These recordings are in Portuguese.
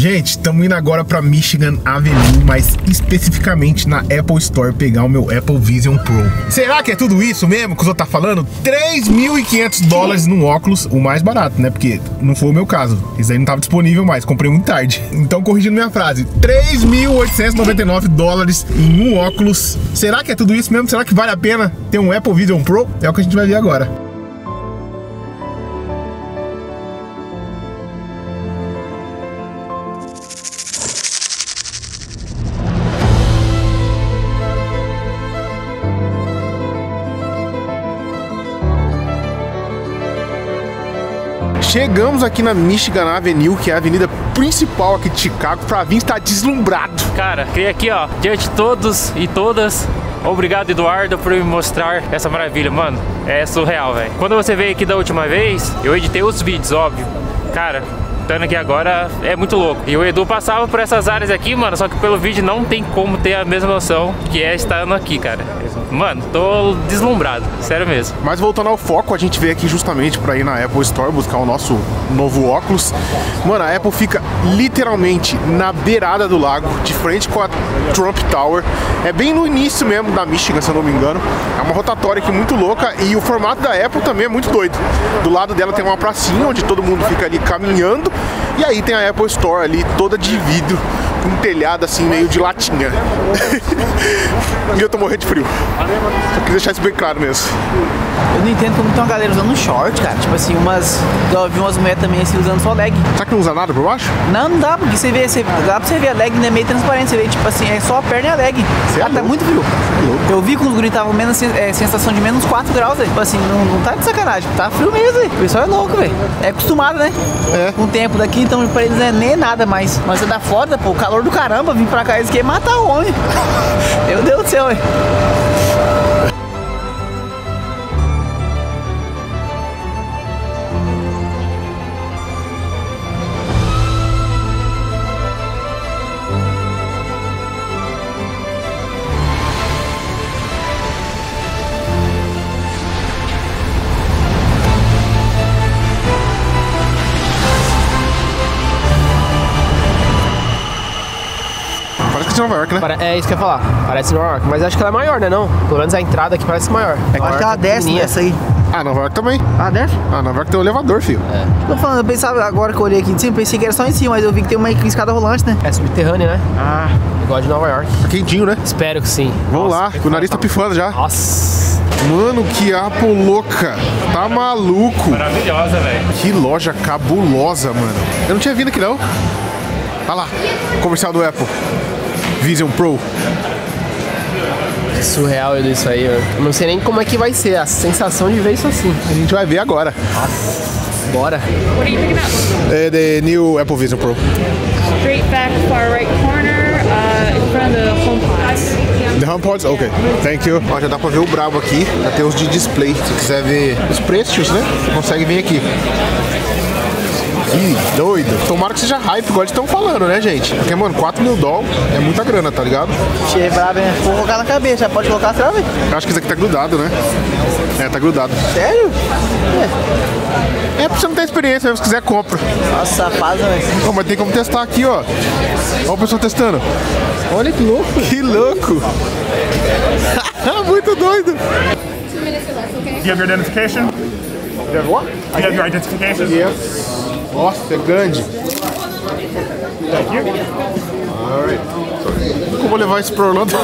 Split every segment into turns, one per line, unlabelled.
Gente, estamos indo agora para Michigan Avenue, mas especificamente na Apple Store pegar o meu Apple Vision Pro. Será que é tudo isso mesmo que o senhor tá falando? $3.500 num óculos, o mais barato, né? Porque não foi o meu caso. Isso aí não estava disponível mais, comprei muito tarde. Então, corrigindo minha frase, $3.899 em um óculos. Será que é tudo isso mesmo? Será que vale a pena ter um Apple Vision Pro? É o que a gente vai ver agora. Chegamos aqui na Michigan Avenue, que é a avenida principal aqui de Chicago. Pra vir estar deslumbrado.
Cara, queria aqui, ó, diante de todos e todas, obrigado, Eduardo, por me mostrar essa maravilha, mano. É surreal, velho. Quando você veio aqui da última vez, eu editei os vídeos, óbvio. Cara, estando aqui agora é muito louco. E o Edu passava por essas áreas aqui, mano, só que pelo vídeo não tem como ter a mesma noção que é estando aqui, cara. Mano, tô deslumbrado, sério mesmo.
Mas voltando ao foco, a gente veio aqui justamente pra ir na Apple Store buscar o nosso novo óculos. Mano, a Apple fica literalmente na beirada do lago, de frente com a Trump Tower. É bem no início mesmo da Michigan, se eu não me engano. É uma rotatória aqui muito louca e o formato da Apple também é muito doido. Do lado dela tem uma pracinha onde todo mundo fica ali caminhando. E aí tem a Apple Store ali, toda de vidro, com um telhado assim, meio de latinha. E eu tô morrendo de frio. Só queria deixar isso bem claro mesmo.
Eu não entendo como tem uma galera usando short, cara. Tipo assim, eu vi umas mulheres também assim, usando só leg.
Será que não usa nada por baixo?
Não dá, porque dá pra você ver a leg, né? Meio transparente. Você vê, tipo assim, é só a perna e a leg. Cara, tá muito frio. Eu vi que os guris estavam menos sensação de menos 4 graus, velho. Tipo assim, não tá de sacanagem. Tá frio mesmo, velho. O pessoal é louco, velho. É acostumado, né? É. Com o tempo daqui, então pra eles não é nem nada mais. Mas é da foda, pô, o calor do caramba, vim pra cá, eles querem matar o homem. Meu Deus do céu, velho.
Nova York, né?
É isso que eu ia falar, parece Nova York, mas acho que ela é maior, né não? Pelo menos a entrada aqui parece maior.
Eu acho que ela desce nessa aí.
Ah, Nova York também.
Ah, desce?
Ah, Nova York tem um elevador, filho.
É.
Tô falando, eu pensava agora que eu olhei aqui de cima, pensei que era só em cima, mas eu vi que tem uma escada rolante, né?
É subterrânea, né?
Ah,
igual de Nova York.
Tá quentinho, né?
Espero que sim.
Vamos lá, o nariz tá pifando já.
Nossa.
Mano, que Apple louca. Tá maluco.
Maravilhosa, velho.
Que loja cabulosa, mano. Eu não tinha vindo aqui, não. Olha lá, comercial do Apple Vision Pro.
Que surreal isso aí, eu não sei nem como é que vai ser a sensação de ver isso assim.
A gente vai ver agora.
Nossa, bora.
What are you picking up?
The new Apple Vision Pro.
Straight back, far right corner, in front of the HomePods.
The HomePods? Ok, thank you. Ó, já dá pra ver o brabo aqui. Já tem os de display. Se quiser ver os preços, né? Você consegue vir aqui. Que doido. Tomara que seja hype, igual eles estão falando, né, gente? Porque, mano, $4.000 é muita grana, tá ligado?
Cheio brabo, hein? Vou colocar na cabeça, já pode colocar atrás, velho?
Eu acho que isso aqui tá grudado, né? É, tá grudado.
Sério?
É pra você não ter experiência, mas se quiser, compra.
Nossa, safado, velho.
Oh, mas tem como testar aqui, ó. Olha o pessoal testando.
Olha que louco.
Que louco. Muito doido.
2 minutes or less, okay?
Do you have your identification?
You have what?
Do you have your identification?
Yes. Nossa, é grande.
Thank you.
Alright. Como eu vou levar isso pra Orlando?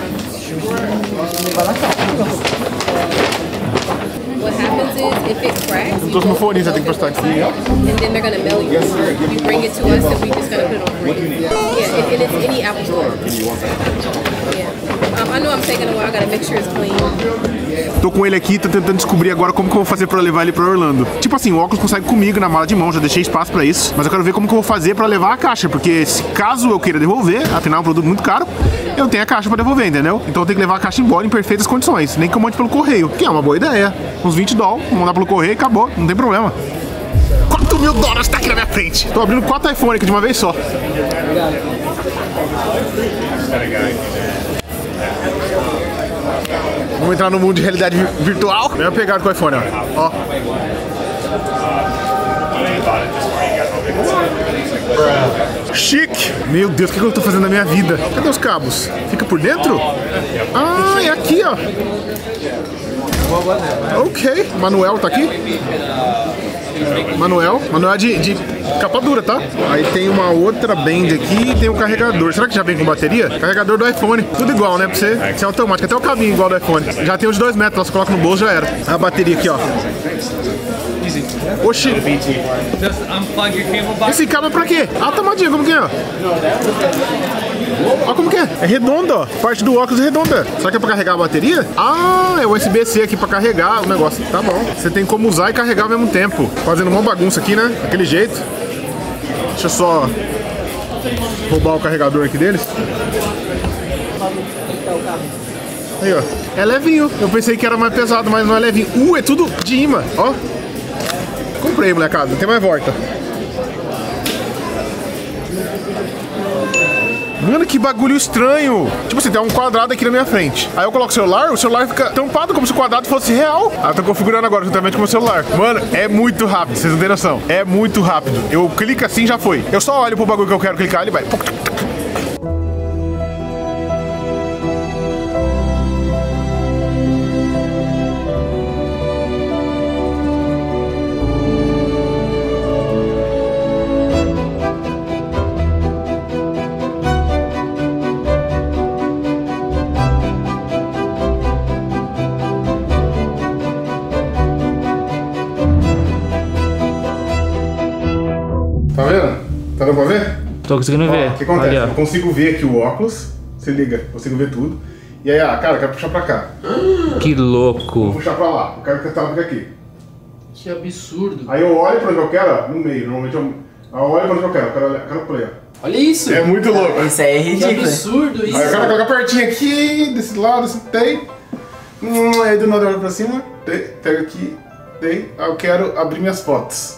What happens is, if it cracks,
Eu trouxe meu fone, você tem que prestar aqui.
and then they're gonna mail you. You bring it to us, and we just gonna put it on green. Yeah, and it's any Apple Store. Yeah. I know I'm taking a while. I gotta make sure it's clean.
Tô com ele aqui, tô tentando descobrir agora como que eu vou fazer pra levar ele pra Orlando. Tipo assim, o óculos consegue comigo na mala de mão, já deixei espaço pra isso. Mas eu quero ver como que eu vou fazer pra levar a caixa, porque se caso eu queira devolver, afinal é um produto muito caro, eu tenho a caixa pra devolver, entendeu? Então eu tenho que levar a caixa embora em perfeitas condições, nem que eu mande pelo correio, que é uma boa ideia. Uns $20, mandar pelo correio e acabou, não tem problema. $4.000 tá aqui na minha frente. Tô abrindo 4 iPhone aqui de uma vez só. Vamos entrar no mundo de realidade virtual. Melhor pegada com o iPhone, ó. Chique! Meu Deus, o que eu tô fazendo na minha vida? Cadê os cabos? Fica por dentro? Ah, é aqui, ó. Ok, Manuel tá aqui? Manuel de capa dura, tá? Aí tem uma outra band aqui e tem um carregador. Será que já vem com bateria? Carregador do iPhone. Tudo igual, né? Pra você ser automático. Até o cabinho igual do iPhone. Já tem os 2 metros, você coloca no bolso, já era. A bateria aqui, ó. Oxi. Esse cabo é pra quê? Ah, tomadinha, como que é? Olha como que é. É redonda, ó. Parte do óculos é redonda. Será que é pra carregar a bateria? Ah, é USB-C aqui pra carregar o negócio. Tá bom. Você tem como usar e carregar ao mesmo tempo. Fazendo uma bagunça aqui, né? Daquele jeito. Deixa eu só roubar o carregador aqui deles. Aí, ó. É levinho. Eu pensei que era mais pesado, mas não é levinho. É tudo de imã, ó. Comprei, molecada. Não tem mais volta. Mano, que bagulho estranho. Tipo assim, tem um quadrado aqui na minha frente. Aí eu coloco o celular fica tampado como se o quadrado fosse real. Ah, eu tô configurando agora juntamente com o meu celular. Mano, é muito rápido, vocês não têm noção. É muito rápido. Eu clico assim e já foi. Eu só olho pro bagulho que eu quero clicar, ele vai. Tá vendo? Tá dando pra ver?
Tô conseguindo ver.
O que acontece?
Ali, ó.
Eu consigo ver aqui o óculos. Se liga, consigo ver tudo. E aí, cara, eu quero puxar pra cá.
Que
Vou
louco.
puxar pra lá. Eu quero que a tela fique aqui.
Que absurdo.
Aí eu olho pra onde eu quero, ó, no meio. Normalmente eu olho pra onde eu quero play, ó.
Olha isso.
É muito louco.
Isso aí é
Que
ridículo.
absurdo isso.
Aí eu quero colocar pertinho aqui, desse lado, assim, tem. Aí do nada eu olho pra cima, tem, pego aqui, tem. Aí eu quero abrir minhas fotos.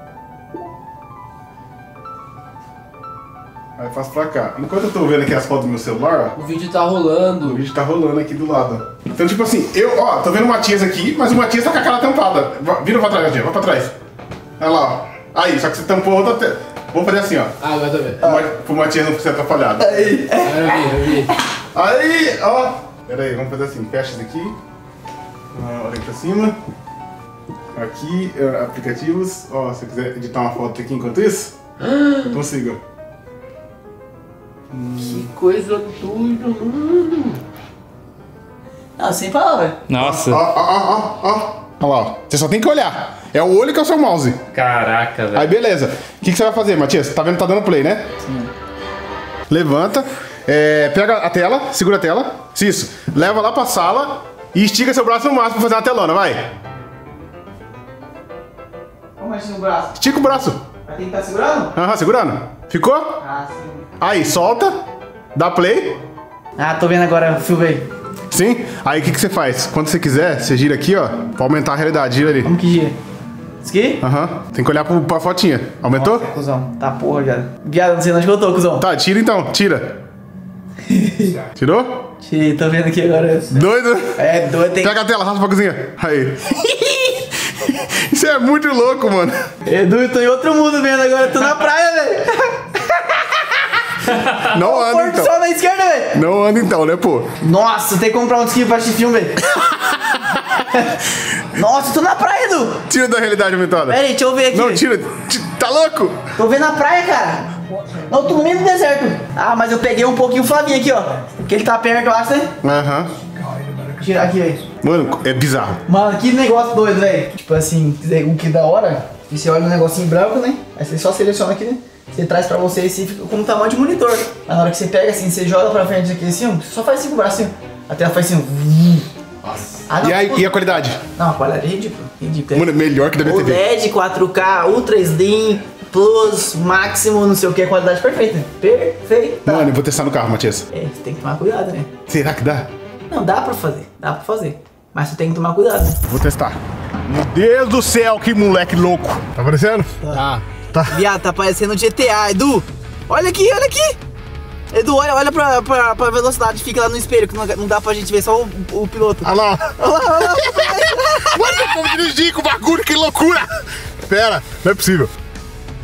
Aí eu faço pra cá. Enquanto eu tô vendo aqui as fotos do meu celular, ó,
O vídeo tá rolando.
o vídeo tá rolando aqui do lado. Ó. Então, tipo assim, tô vendo o Matias aqui, mas o Matias tá com a cara tampada. Vira pra trás, Matias, vai pra trás. Olha lá, ó. Aí, só que você tampou outra tela. Vamos fazer assim, ó.
Ah, agora tô vendo.
Pro Matias não ser atrapalhado.
Aí.
Eu vi.
Aí, ó. Pera aí, vamos fazer assim. Fecha isso aqui. Olha aqui pra cima. Aqui, aplicativos. Ó, se você quiser editar uma foto aqui enquanto isso, eu consigo.
Que coisa doida, mano.
Não, sem palavra.
Nossa.
Ó. Olha lá, ó. Você só tem que olhar. É o olho que é o seu mouse.
Caraca, velho.
Aí, beleza. O que você vai fazer, Matias? Tá vendo que tá dando play, né? Sim. Levanta. Pega a tela, segura a tela. Isso. Leva lá pra sala e estica seu braço no máximo pra fazer uma telona, vai.
Como é que o braço?
Estica o braço.
Vai ter que estar segurando?
Aham, segurando. Ficou?
Ah, sim.
Aí, solta. Dá play.
Ah, tô vendo agora, filmei.
Sim. Aí, o que você faz? Quando você quiser, você gira aqui, ó. Pra aumentar a realidade. Gira ali.
Como que gira? Isso aqui?
Aham. Tem que olhar pra fotinha. Aumentou?
Nossa, cuzão. Tá porra, viado. Viado, não sei onde que eu tô, cuzão.
Tá, tira então. Tira. Tirou?
Tirei, tô vendo aqui agora.
Doido?
É doido, tem.
Pega a tela, arrasta pra cozinha. Aí. Isso é muito louco, mano.
Edu, eu tô em outro mundo vendo agora. Tô na praia, velho.
Não anda
Porto
então.
sol na esquerda, velho.
Não anda então, né, pô?
Nossa, tem que comprar um disquinho pra assistir filme, velho. Nossa, eu tô na praia, Edu.
Tira da realidade aumentada.
Pera aí, deixa eu ver aqui.
Não, tira. Tá louco?
Tô vendo a praia, cara. Não, tô no meio do deserto. Ah, mas eu peguei um pouquinho o Flavinho aqui, ó. Porque ele tá perto, eu acho, né?
Aham.
Tirar aqui, velho.
Mano, é bizarro.
Mano, que negócio doido, velho. Tipo assim, o que da hora. E você olha um negocinho branco, né? Aí você só seleciona aqui, né? Você traz pra você e fica com o tamanho de monitor. Aí na hora que você pega assim, você joga pra frente aqui assim, ó, você só faz assim com o braço assim. A tela faz assim, ó.
Nossa.
Ah, não,
E, aí, e a qualidade?
Não, a qualidade é ridícula. Ridícula.
Mano, melhor que da minha TV.
OLED, 4K, Ultra Slim, Plus, máximo, não sei o que, qualidade perfeita. Perfeita.
Mano, eu vou testar no carro, Matias.
É, você tem que tomar cuidado, né?
Será que dá?
Não, dá pra fazer. Mas você tem que tomar cuidado.
Vou testar. Meu Deus do céu, que moleque louco. Tá aparecendo?
Tá.
Viado, tá parecendo GTA, Edu. Olha aqui. Edu, olha pra velocidade, fica lá no espelho, que não dá pra gente ver, só o piloto.
Olha lá.
Olha lá.
Mano, eu vou dirigir com o bagulho, que loucura. Pera, não é possível.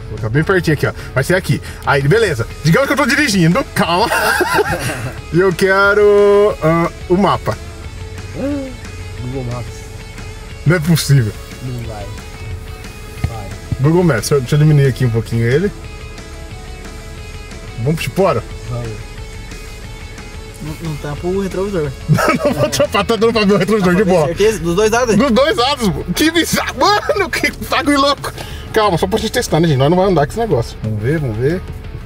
Vou colocar bem pertinho aqui, ó. Vai ser aqui. Aí, beleza. Digamos que eu tô dirigindo. Calma. E eu quero o mapa.
Google Maps.
Não é possível.
Não vai.
Google Maps. Deixa eu diminuir aqui um pouquinho ele. Vamos pro Chipora?
Vai.
Não tampa o retrovisor.
Não vou trampar, tá dando pra ver o retrovisor de boa.
Certeza? Dos dois lados?
Dos dois lados, que bizarro. Mano, que bagulho louco. Calma, só pra gente testar, né, gente? Nós não vamos andar com esse negócio. Vamos ver.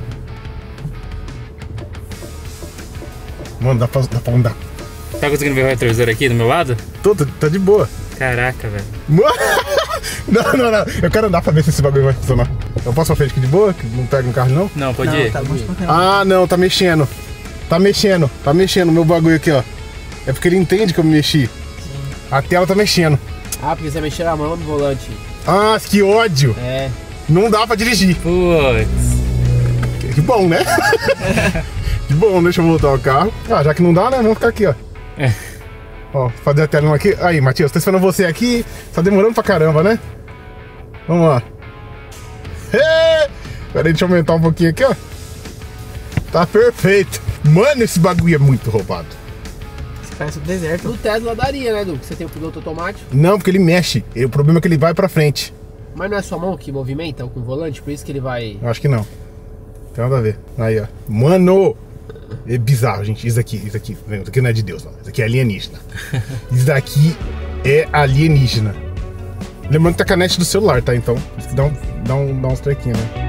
Mano, dá pra andar.
Tá conseguindo ver o retrovisor aqui do meu lado?
Tá de boa.
Caraca, velho.
Mano, não. Eu quero andar pra ver se esse bagulho vai funcionar. Eu posso pra frente aqui de boa? Que não pega um carro, não?
Não, pode ir.
Tá longe pra caramba.
Ah, não, tá mexendo. Tá mexendo o meu bagulho aqui, ó. É porque ele entende que eu me mexi. A tela tá mexendo.
Ah, porque você mexeu a mão no volante.
Ah, que ódio.
É.
Não dá pra dirigir.
Putz.
Que bom, né? Que bom, deixa eu voltar o carro. Ah, já que não dá, né? Vamos ficar aqui, ó. Ó, fazer a tela aqui. Aí, Matheus, tô esperando você aqui. Tá demorando pra caramba, né? Vamos lá. Pera aí, deixa eu aumentar um pouquinho aqui, ó. Tá perfeito. Mano, esse bagulho é muito roubado.
Esse parece um deserto.
No Tesla daria, né, Du? Porque você tem o piloto automático.
Não, porque ele mexe. O problema é que ele vai pra frente.
Mas não é sua mão que movimenta com o volante? Por isso que ele vai...
Eu acho que não. Tem nada a ver. Aí, ó. Mano! É bizarro, gente. Isso aqui não é de Deus, não. Isso aqui é alienígena. Isso daqui é alienígena. Lembrando que tá a canete do celular, tá? Então, isso que dá uns trequinhos, né?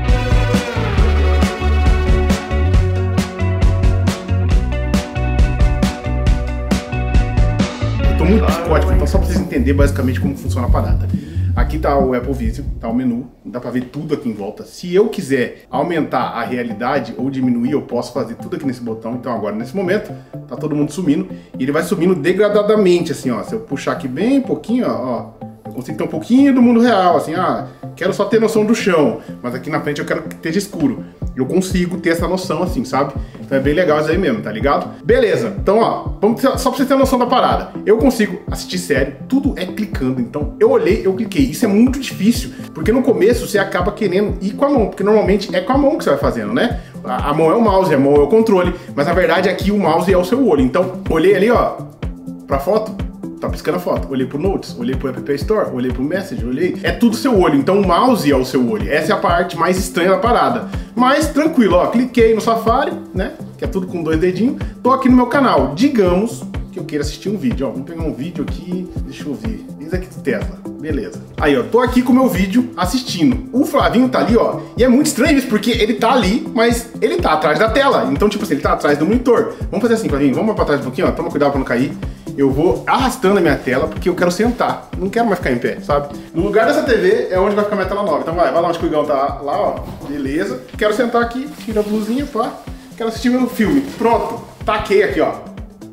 Eu tô muito psicótico, então só pra vocês entenderem basicamente como funciona a parada. Aqui tá o Apple Vision, tá o menu, dá pra ver tudo aqui em volta. Se eu quiser aumentar a realidade ou diminuir, eu posso fazer tudo aqui nesse botão. Então agora, nesse momento, tá todo mundo sumindo. E ele vai sumindo degradadamente, assim, ó. Se eu puxar aqui bem pouquinho, ó, eu consigo ter um pouquinho do mundo real, assim, quero só ter noção do chão, mas aqui na frente eu quero que esteja escuro. Eu consigo ter essa noção, assim, sabe? Então é bem legal isso aí mesmo, tá ligado? Beleza, então ó, só pra você ter a noção da parada. Eu consigo assistir série, tudo é clicando. Então eu olhei, eu cliquei. Isso é muito difícil, porque no começo você acaba querendo ir com a mão, porque normalmente é com a mão que você vai fazendo, né? A mão é o mouse, a mão é o controle, mas na verdade aqui o mouse é o seu olho. Então olhei ali, ó, pra foto. Tá piscando a foto. Olhei pro Notes, olhei pro App Store, olhei pro Message, olhei. É tudo seu olho, então o mouse é o seu olho. Essa é a parte mais estranha da parada. Mas tranquilo, ó, cliquei no Safari, né? Que é tudo com 2 dedinhos. Tô aqui no meu canal. Digamos que eu queira assistir um vídeo, ó. Vamos pegar um vídeo aqui, deixa eu ver. Esse aqui do Tesla, beleza. Aí, ó, tô aqui com o meu vídeo assistindo. O Flavinho tá ali, ó. E é muito estranho isso, porque ele tá ali, mas ele tá atrás da tela. Então, tipo assim, ele tá atrás do monitor. Vamos fazer assim, Flavinho, vamos pra trás um pouquinho, ó. Toma cuidado pra não cair. Eu vou arrastando a minha tela porque eu quero sentar. Não quero mais ficar em pé, sabe? No lugar dessa TV é onde vai ficar a minha tela nova. Então vai lá onde o Igão tá, lá, ó. Beleza. Quero sentar aqui, tira a blusinha, pá. Quero assistir meu filme. Pronto. Taquei aqui, ó.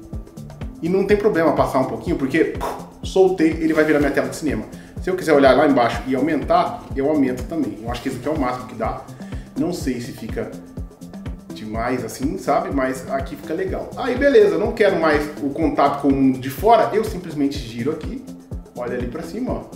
E não tem problema passar um pouquinho, porque soltei, ele vai virar minha tela de cinema. Se eu quiser olhar lá embaixo e aumentar, eu aumento também. Eu acho que esse aqui é o máximo que dá. Não sei se fica demais assim, sabe? Mas aqui fica legal. Aí beleza, não quero mais o contato com o mundo de fora, eu simplesmente giro aqui, olha ali pra cima, ó.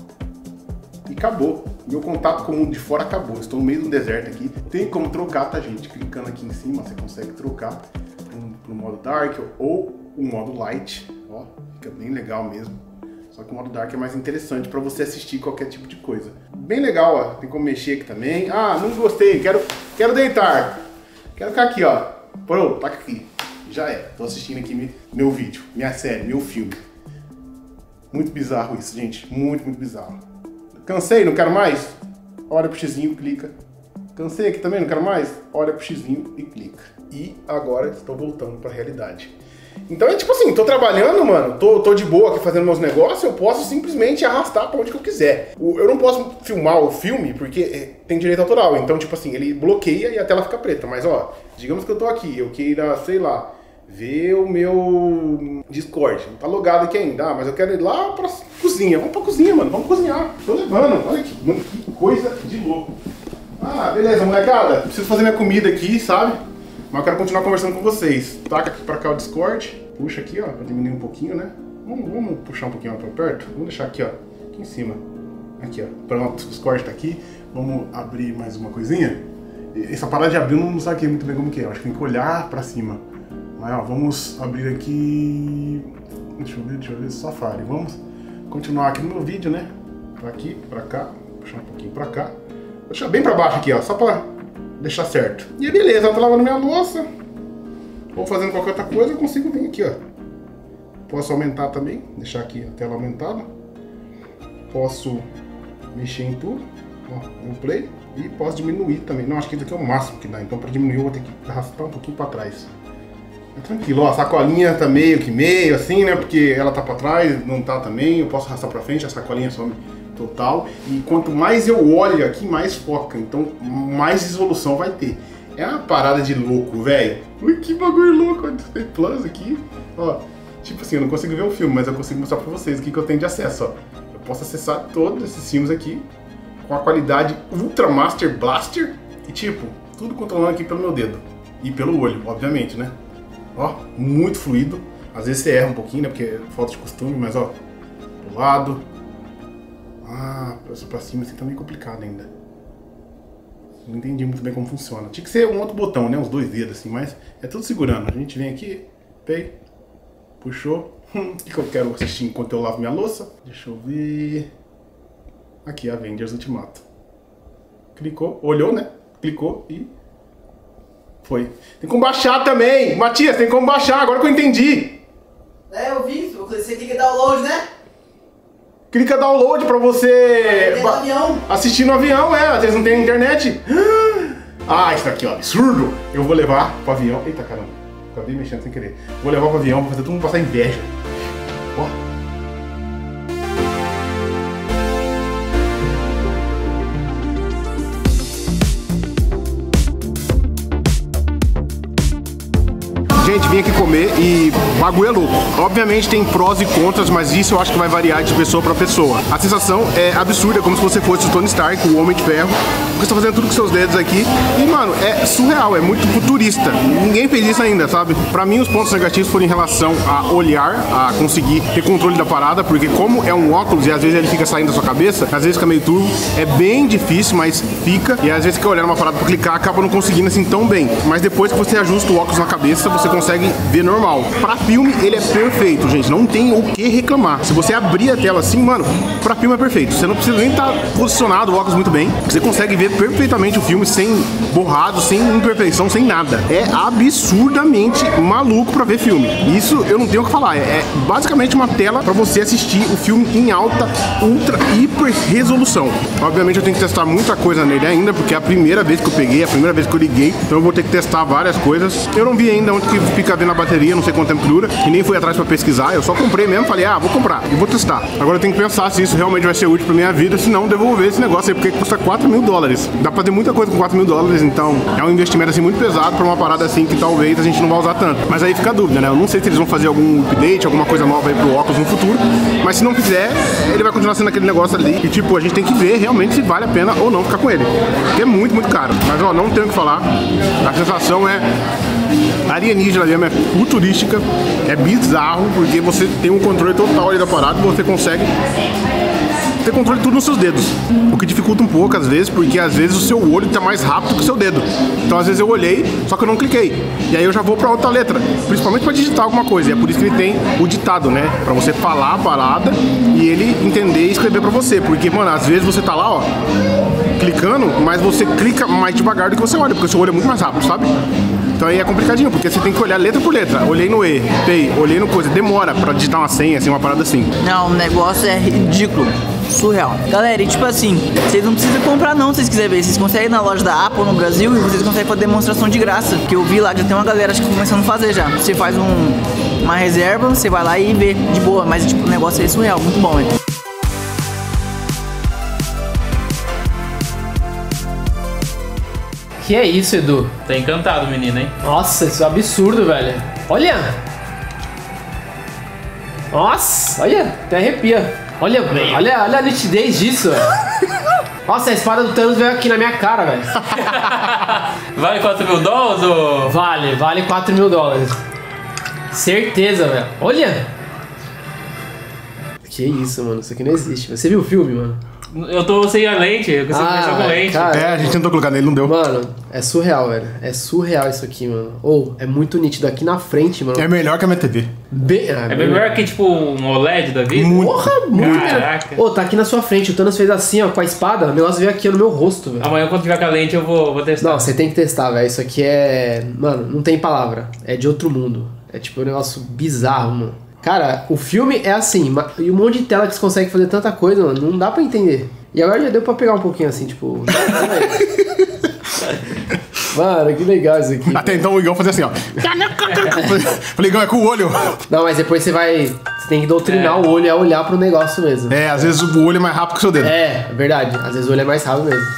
E acabou. Meu contato com o mundo de fora acabou. Estou no meio do deserto aqui. Tem como trocar, tá, gente? Clicando aqui em cima, você consegue trocar pro modo Dark ou o modo Light. Ó, fica bem legal mesmo. Só que o modo Dark é mais interessante para você assistir qualquer tipo de coisa. Bem legal, ó. Tem como mexer aqui também. Ah, não gostei. Quero deitar. Quero ficar aqui, ó. Pronto, tá aqui. Já é. Tô assistindo aqui meu vídeo, minha série, meu filme. Muito bizarro isso, gente. Muito, muito bizarro. Cansei, não quero mais? Olha pro xizinho, clica. Cansei aqui também, não quero mais? Olha pro xizinho e clica. E agora estou voltando pra realidade. Então é tipo assim, tô trabalhando, mano, tô de boa aqui fazendo meus negócios, eu posso simplesmente arrastar pra onde que eu quiser. Eu não posso filmar o filme porque tem direito autoral, então tipo assim, ele bloqueia e a tela fica preta. Mas ó, digamos que eu tô aqui, eu queira, sei lá, ver o meu Discord. Não tá logado aqui ainda, mas eu quero ir lá pra cozinha. Vamos pra cozinha, mano, vamos cozinhar. Tô levando, olha aqui, mano, que coisa de louco. Ah, beleza, molecada, preciso fazer minha comida aqui, sabe? Mas eu quero continuar conversando com vocês. Taca aqui pra cá o Discord. Puxa aqui, ó, pra diminuir um pouquinho, né? Vamos puxar um pouquinho mais pra perto. Vamos deixar aqui, ó, aqui em cima. Aqui, ó, pronto, o Discord tá aqui. Vamos abrir mais uma coisinha. Essa parada de abrir eu não saquei muito bem como que é. Eu acho que tem que olhar pra cima. Mas ó, vamos abrir aqui. Deixa eu ver. Safari. Vamos continuar aqui no meu vídeo, né? Pra aqui, pra cá. Puxar um pouquinho pra cá. Vou deixar bem pra baixo aqui, ó. Só pra deixar certo. E aí, beleza. Eu tô lavando minha louça. Ou fazendo qualquer outra coisa, eu consigo vir aqui, ó. Posso aumentar também. Deixar aqui a tela aumentada. Posso mexer em tudo. Ó, no play. E posso diminuir também. Não, acho que isso aqui é o máximo que dá. Então pra diminuir eu vou ter que arrastar um pouquinho pra trás. É tranquilo, ó. A sacolinha tá meio que meio assim, né? Porque ela tá pra trás, não tá também. Eu posso arrastar pra frente, a sacolinha some total. E quanto mais eu olho aqui, mais foca. Então mais resolução vai ter. É uma parada de louco, velho. Ui, que bagulho louco. Tem plus aqui. Ó, tipo assim, eu não consigo ver o filme, mas eu consigo mostrar pra vocês o que eu tenho de acesso, ó. Eu posso acessar todos esses filmes aqui com a qualidade Ultra Master Blaster e tipo, tudo controlando aqui pelo meu dedo e pelo olho, obviamente, né? Ó, muito fluido. Às vezes você erra um pouquinho, né? Porque é falta de costume, mas ó, pro lado. Ah, pra cima assim tá meio complicado ainda. Não entendi muito bem como funciona. Tinha que ser um outro botão, né? Uns 2 dedos assim, mas é tudo segurando. A gente vem aqui, pei, puxou. O que eu quero assistir enquanto eu lavo minha louça? Deixa eu ver. Aqui, Avengers Ultimato. Clicou, olhou, né? Clicou e foi. Tem como baixar também. Matias, tem como baixar, agora que eu entendi.
É, eu vi. Você clica download, né?
Clica download pra você
no avião.
assistir no avião, é. Às vezes não tem internet. Ah, isso aqui, ó, absurdo. Eu vou levar pro avião. Eita, caramba. Acabei mexendo sem querer. Vou levar pro avião, vou fazer todo mundo passar inveja. Ó. Gente, vim aqui comer e bagulho é louco. Obviamente tem prós e contras, mas isso eu acho que vai variar de pessoa pra pessoa. A sensação é absurda, como se você fosse o Tony Stark, o Homem de Ferro. Você tá fazendo tudo com seus dedos aqui. E, mano, é surreal, é muito futurista. Ninguém fez isso ainda, sabe? Pra mim, os pontos negativos foram em relação a olhar, a conseguir ter controle da parada, porque como é um óculos e às vezes ele fica saindo da sua cabeça, às vezes fica meio turvo, é bem difícil, mas fica. E às vezes fica olhando uma parada pra clicar, acaba não conseguindo assim tão bem. Mas depois que você ajusta o óculos na cabeça, você consegue ver normal. Pra filme, ele é perfeito, gente. Não tem o que reclamar. Se você abrir a tela assim, mano, pra filme é perfeito. Você não precisa nem estar posicionado o óculos muito bem. Você consegue ver perfeitamente o filme sem borrado, sem imperfeição, sem nada. É absurdamente maluco pra ver filme. Isso eu não tenho o que falar. É basicamente uma tela pra você assistir o filme em alta, ultra, hiper resolução. Obviamente eu tenho que testar muita coisa nele ainda, porque é a primeira vez que eu peguei, é a primeira vez que eu liguei. Então eu vou ter que testar várias coisas. Eu não vi ainda onde que fica vendo a bateria, não sei quanto tempo dura, e nem fui atrás pra pesquisar. Eu só comprei mesmo, falei, ah, vou comprar e vou testar. Agora eu tenho que pensar se isso realmente vai ser útil pra minha vida, se não devolver esse negócio aí, porque custa $4.000. Dá pra fazer muita coisa com $4.000, então é um investimento assim muito pesado pra uma parada assim que talvez a gente não vai usar tanto. Mas aí fica a dúvida, né? Eu não sei se eles vão fazer algum update, alguma coisa nova aí pro óculos no futuro, mas se não fizer, ele vai continuar sendo aquele negócio ali e tipo, a gente tem que ver realmente se vale a pena ou não ficar com ele, porque é muito, muito caro. Mas ó, não tenho o que falar, a sensação é alienígena mesmo, é futurística, é bizarro, porque você tem um controle total ali da parada e você consegue ter controle de tudo nos seus dedos, o que dificulta um pouco às vezes, porque às vezes o seu olho tá mais rápido que o seu dedo. Então às vezes eu olhei, só que eu não cliquei, e aí eu já vou pra outra letra, principalmente pra digitar alguma coisa, e é por isso que ele tem o ditado, né, pra você falar a parada e ele entender e escrever pra você, porque, mano, às vezes você tá lá, ó, clicando, mas você clica mais devagar do que você olha, porque o seu olho é muito mais rápido, sabe? Então aí é complicadinho, porque você tem que olhar letra por letra. Olhei no E, P, olhei no coisa, demora pra digitar uma senha, assim, uma parada assim.
Não, o negócio é ridículo. Surreal. Galera, e tipo assim, vocês não precisam comprar não, se vocês quiserem ver. Vocês conseguem ir na loja da Apple no Brasil e vocês conseguem fazer demonstração de graça. Que eu vi lá, já tem uma galera acho que começando a fazer já. Você faz uma reserva, você vai lá e vê de boa. Mas tipo, o negócio é surreal, muito bom, hein?
Que é isso, Edu?
Tá encantado, menino, hein?
Nossa, isso é um absurdo, velho. Olha! Nossa, olha, até arrepia. Olha a nitidez disso. Nossa, a espada do Thanos veio aqui na minha cara, velho.
Vale $4.000 ou...
Vale $4.000. Certeza, velho. Olha! Que isso, mano, isso aqui não existe. Você viu o filme, mano?
Eu tô sem a lente, eu consigo conversar com lente.
cara.
É, a gente tentou colocar nele, não deu.
Mano, é surreal, velho. É surreal isso aqui, mano. Ou, é muito nítido aqui na frente, mano.
É melhor que a minha TV.
É melhor que tipo um OLED da vida?
Porra, muito.
Caraca.
Ô, tá aqui na sua frente. O Thanos fez assim, ó, com a espada. O negócio veio aqui no meu rosto, velho.
Amanhã, quando tiver com a lente, eu vou testar.
Não, você tem que testar, velho. Isso aqui é... Mano, não tem palavra. É de outro mundo. É tipo um negócio bizarro, mano. Cara, o filme é assim. E um monte de tela que você consegue fazer tanta coisa, mano. Não dá pra entender. E agora já deu pra pegar um pouquinho assim, tipo... Mano, que legal isso aqui.
Até então o Igão fazia assim, ó. Falei, Igão, é com o olho.
Não, mas depois você vai... Você tem que doutrinar o olho a olhar pro negócio mesmo.
É, às vezes o olho é mais rápido que o seu dedo.
É verdade. Às vezes o olho é mais rápido mesmo.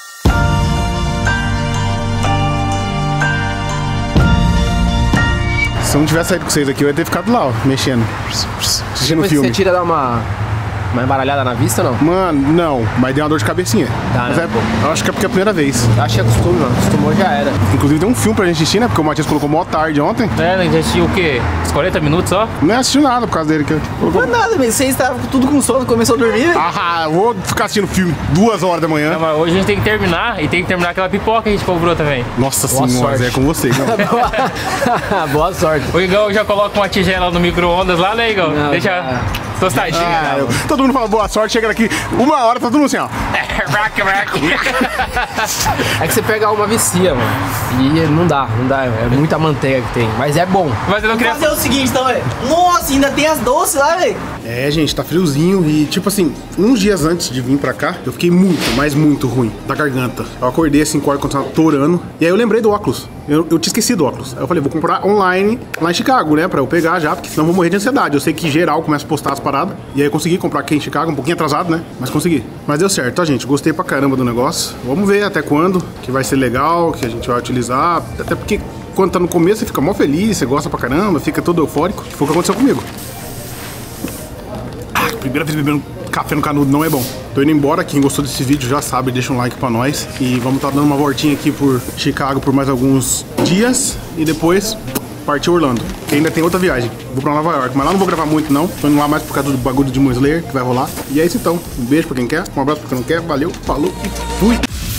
Se eu não tivesse saído com vocês aqui, eu ia ter ficado lá, ó, mexendo. Assistindo o
Depois
filme.
você tira, dá uma embaralhada na vista ou não?
Mano, não, mas deu uma dor de cabecinha.
Tá,
Mas
né?
eu acho que é porque é a primeira vez.
Acho que é costume, mano. Acostumou já era.
Inclusive tem um filme pra gente assistir, né? Porque o Matias colocou mó tarde ontem.
É, a gente assistiu o quê? Uns 40 minutos só?
Não assistiu nada por causa dele. Que colocou...
Não é nada, velho. Vocês estavam tudo com sono, começou a dormir.
Ah, eu vou ficar assistindo filme 2 horas da manhã.
Não, mas hoje a gente tem que terminar e tem que terminar aquela pipoca que a gente cobrou também.
Nossa
Boa
senhora,
sorte.
é com você, Igão.
Boa sorte.
O Igão já coloca uma tigela no micro-ondas lá, né, Igão?
Não,
Deixa
já.
tostadinha.
Ah, todo mundo fala boa sorte, chega daqui 1 hora, tá todo mundo assim, ó.
É que você pega uma vicia, mano. E não dá. É muita manteiga que tem. Mas é bom.
Mas eu não queria...
Fazer o seguinte, então, velho. Nossa, ainda tem as doces lá, velho.
É, gente, tá friozinho e, tipo assim, uns dias antes de vir pra cá, eu fiquei muito, mas muito ruim da garganta. Eu acordei assim, com o ar-condicionado torando, e aí eu lembrei do óculos. Eu tinha esquecido o óculos. Aí eu falei, vou comprar online lá em Chicago, né, pra eu pegar já, porque senão eu vou morrer de ansiedade. Eu sei que geral começa a postar as paradas, e aí eu consegui comprar aqui em Chicago, um pouquinho atrasado, né, mas consegui. Mas deu certo, tá, gente? Gostei pra caramba do negócio. Vamos ver até quando, que vai ser legal, que a gente vai utilizar, até porque quando tá no começo você fica mó feliz, você gosta pra caramba, fica todo eufórico, que foi o que aconteceu comigo. Primeira vez bebendo café no Canudo não é bom. Tô indo embora, quem gostou desse vídeo já sabe, deixa um like pra nós. E vamos estar dando uma voltinha aqui por Chicago por mais alguns dias. E depois partiu Orlando, que ainda tem outra viagem. Vou pra Nova York, mas lá não vou gravar muito não. Tô indo lá mais por causa do bagulho de Demon Slayer que vai rolar. E é isso então, um beijo pra quem quer, um abraço pra quem não quer, valeu, falou e fui!